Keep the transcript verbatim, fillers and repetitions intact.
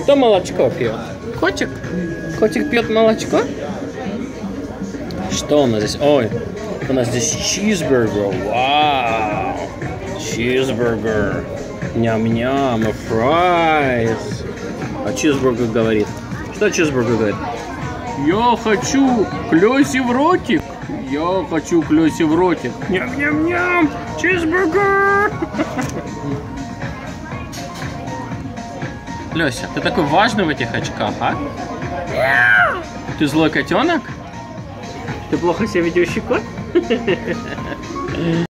Кто молочко пьет? Котик? Котик пьет молочко? Что у нас здесь? Ой, у нас здесь чизбургер. Вау! Чизбургер. Ням-ням, и фрайс. А чизбургер говорит? Что чизбургер говорит? Я хочу клёси в ротик. Я хочу клёси в ротик. Ням-ням-ням. Чизбургер. Лёся, ты такой важный в этих очках, а? Ты злой котенок? Ты плохо себя ведущий кот?